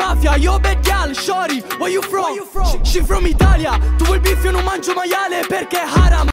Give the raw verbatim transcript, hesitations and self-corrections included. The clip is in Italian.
mafia, yo bad gal, shorty, where you from? She from Italia, tu vuoi beef io non mangio maiale perché è haram.